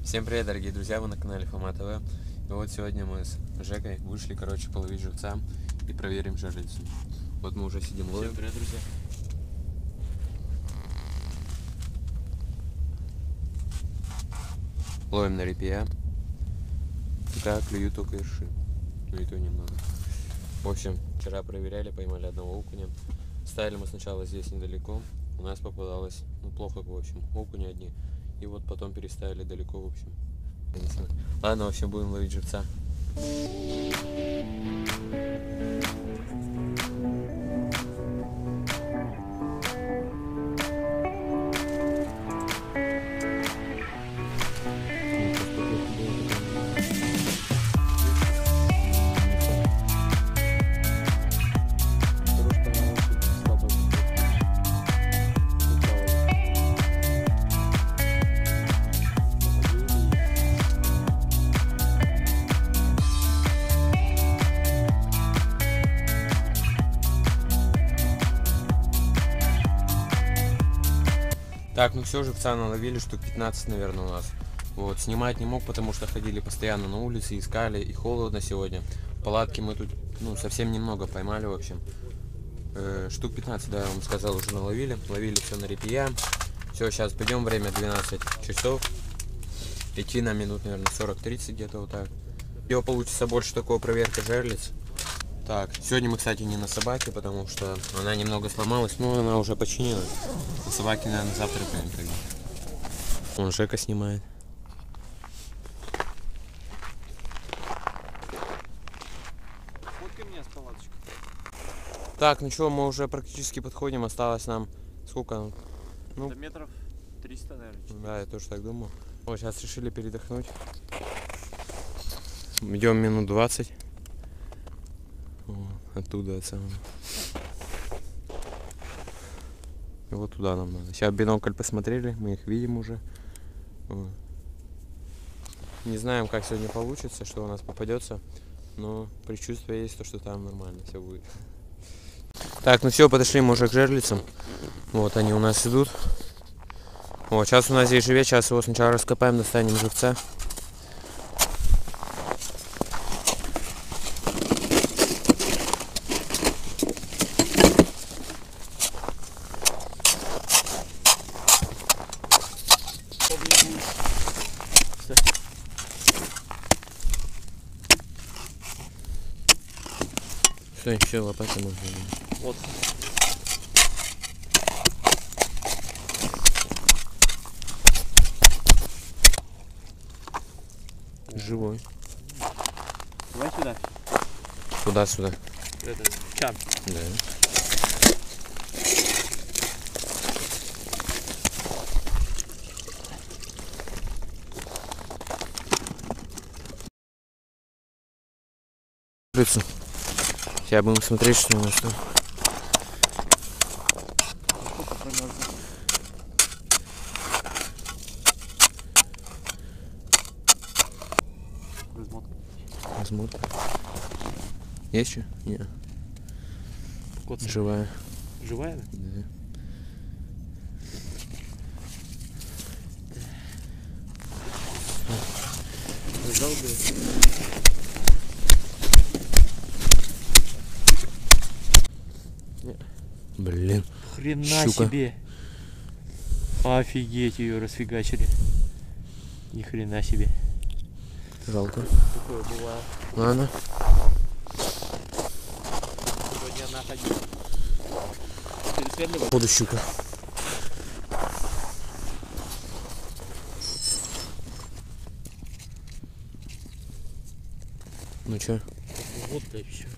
Всем привет, дорогие друзья, вы на канале Фома ТВ. И вот сегодня мы с Жекой вышли, половить живца и проверим жерлицу. Вот мы уже сидим ловим. Всем привет, друзья. Ловим на репья. Пока клюют только ерши. Ну и то немного. В общем, вчера проверяли, поймали одного окуня. Ставили мы сначала здесь недалеко. У нас попадалось, плохо, в общем, окуни одни. И вот потом переставили далеко, в общем. Ладно, в общем, будем ловить живца. Так, ну все, живца наловили, штук 15, наверное, у нас. Вот, снимать не мог, потому что ходили постоянно на улице, искали, и холодно сегодня. Палатки мы тут, совсем немного поймали, в общем. Штук 15, да, я вам сказал, уже наловили. Ловили все на репья. Все, сейчас пойдем, время 12 часов. Идти на минут, наверное, 40-30 где-то вот так. Его получится больше такого проверка жерлиц. Так, сегодня мы, кстати, не на собаке, потому что она немного сломалась, но она уже починена. На собаке, наверное, завтра прям тогда. Он Жека снимает. Фоткай меня с палаточкой. Так, ну что, мы уже практически подходим, осталось нам сколько? До метров 300, наверное. 400. Да, я тоже так думал. Вот, сейчас решили передохнуть. Идем минут 20. Оттуда от самого. И вот туда нам надо. Сейчас бинокль посмотрели, мы их видим уже. Вот. Не знаем, как сегодня получится, что у нас попадется, но предчувствие есть, что там нормально все будет. Так, ну все, подошли мы уже к жерлицам. Вот они у нас идут. Вот, сейчас у нас здесь живет, сейчас его сначала раскопаем, достанем живца. Стой, все, лопатой можно. Вот. Живой. Давай сюда. Сюда. Это чан. Да. Сейчас будем смотреть, что у нас там. Размотка. Есть что? Нет. Живая. Живая? Да. Блин. Хрена щука. себе. Офигеть, ее расфигачили. Ни хрена себе. Жалко. Такое бывало. Ладно. Сегодня она ходила. Пересверливай. Буду щука. Ну чё? Вот да еще.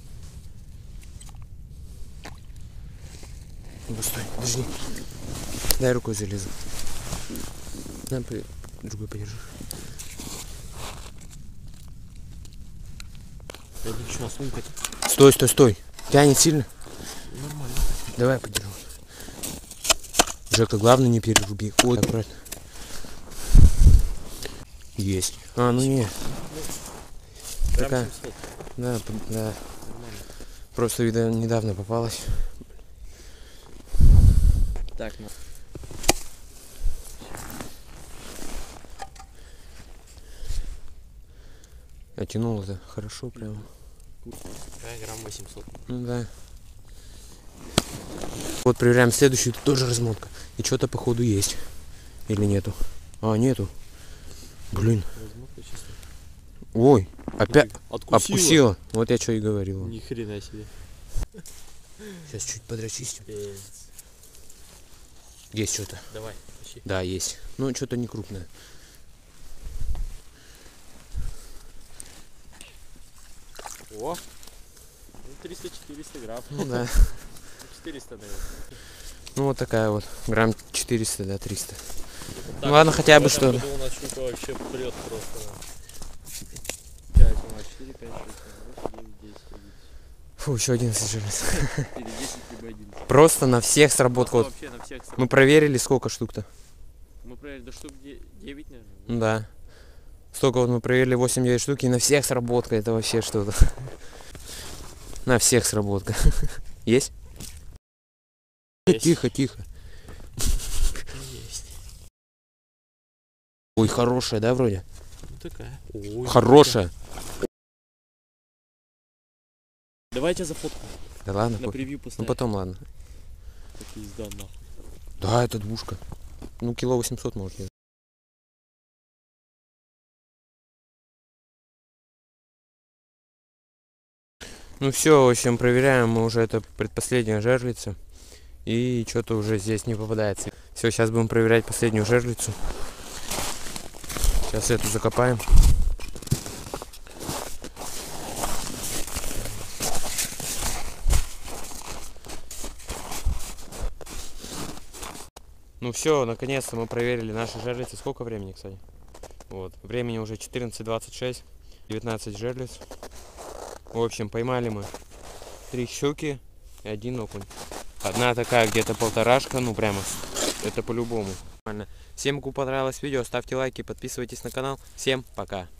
Стой, подожди. Дай рукой залезу. На, другой подержи. Это что, сумка-то? Стой. Тянет сильно. Нормально. Давай подержу. Жека, главное не переруби. Ой, аккуратно. Есть. А, ну не. Такая. Да. Нормально. Просто, видно, недавно попалась. Так, ну. А тянуло-то хорошо прям. Грамм 800. Ну да. Вот проверяем следующую, тут тоже размотка. И что-то походу есть. Или нету? А, нету. Блин. Размотка чисто. Ой, опять Откусила. откусила. Вот я что и говорил. Ни хрена себе. Сейчас чуть подрачистим. Есть что-то. Давай, ищи. Да, есть. Ну, что-то не крупное. О! Ну, 300-400 грамм. Ну да. 400, наверное. Ну вот такая вот. Грамм 400, да, 300. Так, Ну ладно, хотя бы в этом что-то. году у нас щука вообще прет просто. 5, 4, 5, 6, 8, 9, 10, 11. Фу, еще 11 жерлиц. Или 10, либо 11. Просто на всех сработал. Просто вообще на всех Мы проверили, сколько штук-то. Мы проверили до штук 9, наверное. Да. Столько вот мы проверили 8-9 штук, и на всех сработка. Это вообще что-то. На всех сработка. Есть? Есть. Тихо, тихо. Есть. Ой, хорошая, да, вроде? Ну такая. Ой, Хорошая. Давай я тебя зафоткаю. Да ладно, На пофиг. превью Ну поставь. потом ладно. Такие сда нахуй. Да, это двушка. Ну, кило 800 может. Где-то. Ну все, в общем, проверяем мы уже, это предпоследняя жерлица. И что-то уже здесь не попадается. Все, сейчас будем проверять последнюю жерлицу. Сейчас эту закопаем. Ну все, наконец-то мы проверили наши жерлицы. Сколько времени, кстати? Вот, времени уже 14:26, 19 жерлиц. В общем, поймали мы 3 щуки и 1 окунь. Одна такая где-то полторашка, ну прямо, это по-любому. Всем, кому понравилось видео, ставьте лайки, подписывайтесь на канал. Всем пока!